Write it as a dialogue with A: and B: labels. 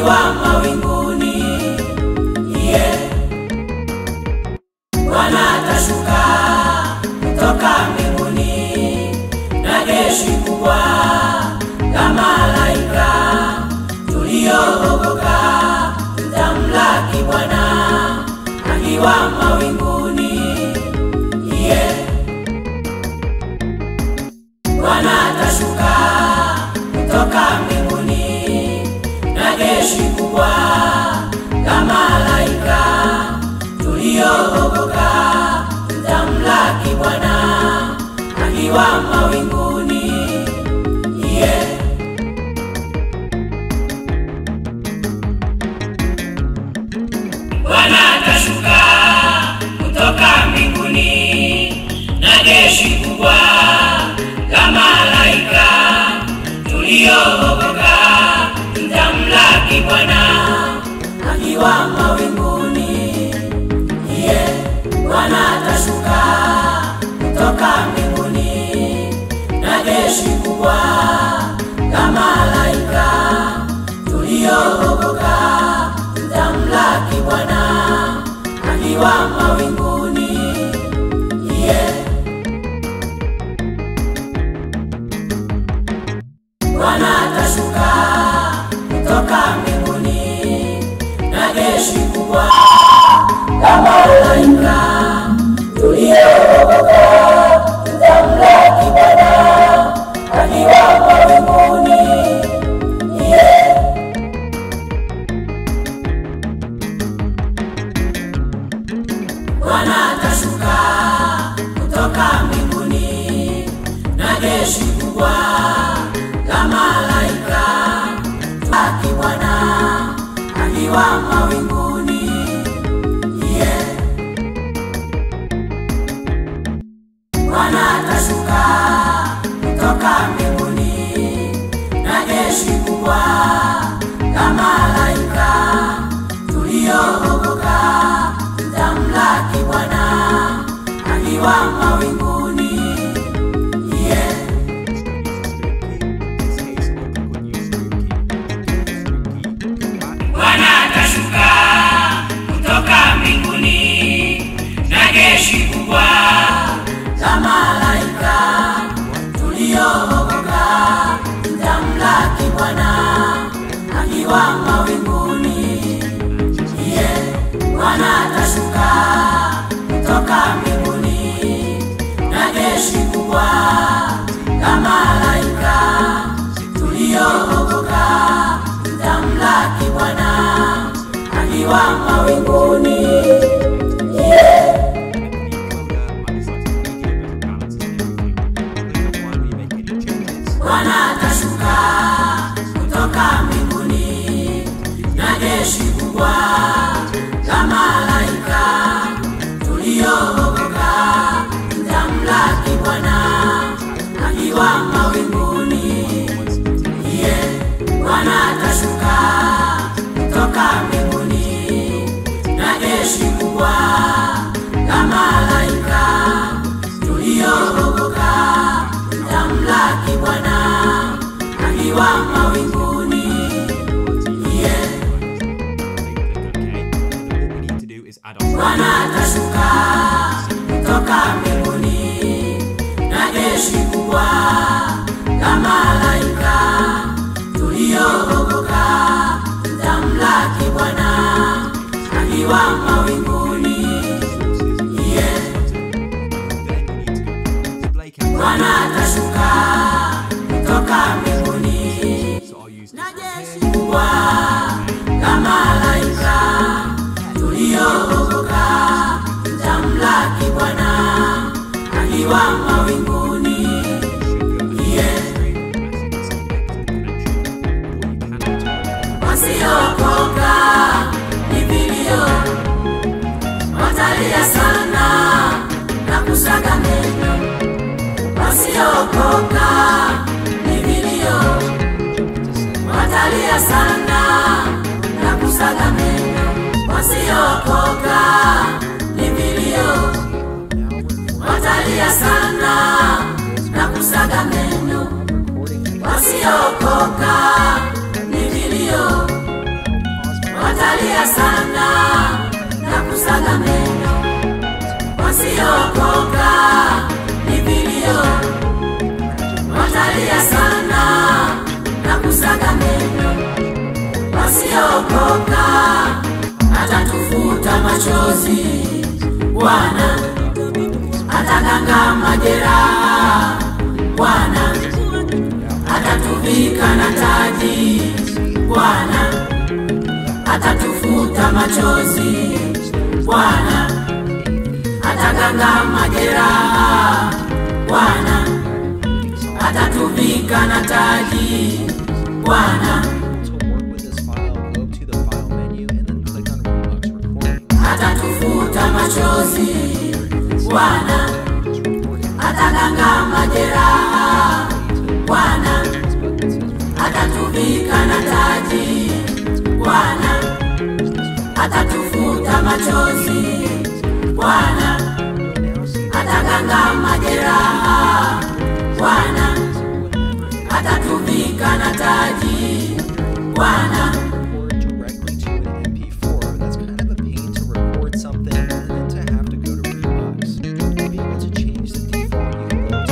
A: akiwa mawinguni. Bwana atashuka kutoka mbinguni na jeshi kubwa la malaika. Tuliookoka tutamlaki Bwana akiwa mawinguni. Bwana atashuka kutoka mbinguni na jeshi kubwa la malaika. Tuliookoka tutamlaki Bwana akiwa mawinguni. Bwana atashuka kutoka mbinguni na jeshi kubwa la malaika. Tuliookoka tutamlaki Bwana akiwa mawinguni. Bwana atashuka kutoka mbinguni na jeshi kubwa la malaika. Tuliookoka tutamlaki Bwana akiwa mawinguni. Bwana atashuka kutoka mbinguni na jeshi kubwa la malaika. Tuliookoka tutamlaki Bwana akiwa mawinguni. Bwana atashuka kutoka mbinguni na jeshi kubwa la malaika. Tutamlaki Bwana akiwa mawinguni. Bwana atashuka kutoka mbinguni na jeshi kubwa la malaika. Tuliookoka tutamlaki Bwana akiwa mawinguni. Bwana atashuka kutoka mbinguni na jeshi kubwa la malaika. Tuliookoka tutamlaki Bwana akiwa mawinguni. Bwana atashuka kutoka mbinguni na jeshi kubwa la malaika. Tuliookoka tutamlaki Bwana akiwa mawinguni. Bwana atashuka kutoka mbinguni na jeshi kubwa la malaika. Tuliookoka tutamlaki Bwana akiwa mawinguni. Bwana atashuka kutoka mbinguni na jeshi kubwa la malaika. Tuliookoka tutamlaki Bwana akiwa mawinguni. Bwana atashuka kutoka mbinguni na jeshi kubwa la malaika. Tuliookoka tutamlaki Bwana akiwa mawinguni. Bwana atashuka kutoka mbinguni na jeshi kubwa la malaika. Tuliookoka tutamlaki Bwana akiwa mawinguni. Wasiokoka ni vilio, watalia sana na kusaga meno. Wasiokoka ni vilio, watalia sana na kusaga meno. Wasiokoka ni vilio, watalia sana na kusaga meno. Wasiokoka ni vilio, watalia sana na kusaga meno, wasiokoka ni vilio. Watalia sana na kusaga meno, wasiokoka atatufuta machozi. Bwana ataganga majeraha, Bwana atatuvika na taji, Bwana atatufuta machozi. Bwana ataganga majeraha, Bwana atatuvika na taji, Bwana atatufuta machozi. Bwana ataganga majeraha, Bwana atatuvika na taji, Bwana atatufuta machozi. Bwana ataganga majeraha, Bwana atatuvika na taji, Bwana